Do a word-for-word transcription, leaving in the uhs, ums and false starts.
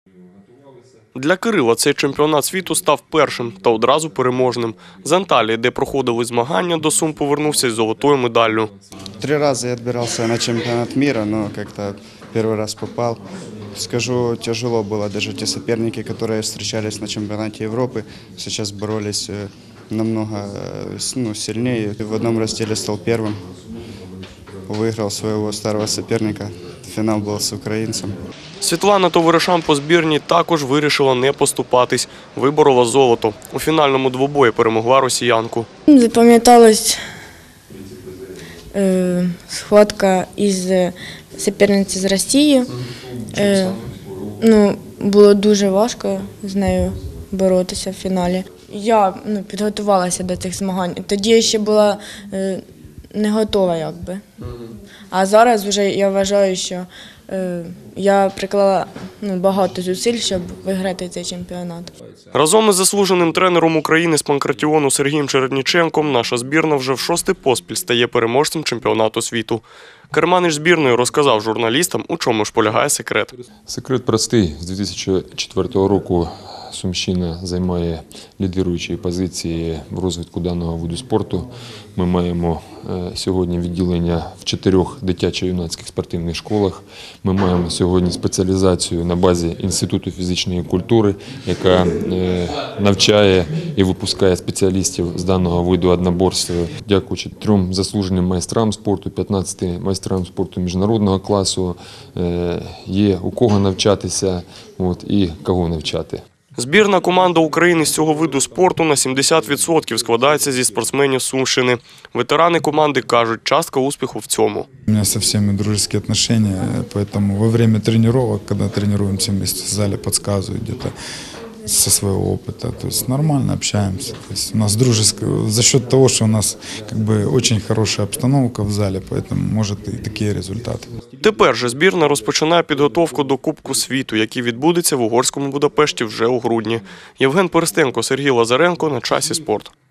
Для Кирила цей чемпіонат світу став першим та одразу переможним. З Анталії, де проходили змагання, до Сум повернувся із золотою медаллю. Три рази я відбирався на чемпіонат світу, але як-то перший раз попав. Скажу, тяжело было. Даже те соперники, которые встречались на чемпионате Европы, сейчас боролись намного ну, сильнее. В одном разделе стал первым, выиграл своего старого соперника. Фінал був з українцем. Світлана товаришам по збірній також вирішила не поступатись. Виборола золото. У фінальному двобої перемогла росіянку. Запам'яталась е, схватка із суперниці з Росії. Е, ну, було дуже важко з нею боротися в фіналі. Я ну, підготувалася до цих змагань. Тоді я ще була е, не готова, якби. А зараз вже я вважаю, що е, я приклала ну, багато зусиль, щоб виграти цей чемпіонат. Разом із заслуженим тренером України з панкратіону Сергієм Чередніченком наша збірна вже в шостий поспіль стає переможцем чемпіонату світу. Керманич збірної розказав журналістам, у чому ж полягає секрет. Секрет простий. З дві тисячі четвертого року Сумщина займає лідируючі позиції в розвитку даного виду спорту. Ми маємо сьогодні відділення в чотирьох дитячо-юнацьких спортивних школах. Ми маємо сьогодні спеціалізацію на базі Інституту фізичної культури, яка навчає і випускає спеціалістів з даного виду одноборства. Дякуючи трьом заслуженим майстрам спорту, п'ятнадцяти майстрам спорту міжнародного класу, є у кого навчатися от, і кого навчати. Збірна команда України з цього виду спорту на сімдесят відсотків складається зі спортсменів Сумщини. Ветерани команди кажуть, частка успіху в цьому. У меня со всеми дружеские отношения, поэтому во время тренировок, когда тренируемся вместе в зале, подсказывают где-то со своего опыта. То есть нормально общаемся. То есть у нас дружеское, за счет того, что у нас как бы очень хорошая обстановка в зале, поэтому может и такие результаты. Тепер же збірна розпочинає підготовку до Кубку світу, який відбудеться в угорському Будапешті вже у грудні. Євген Перестенко, Сергій Лазаренко. На часі спорт.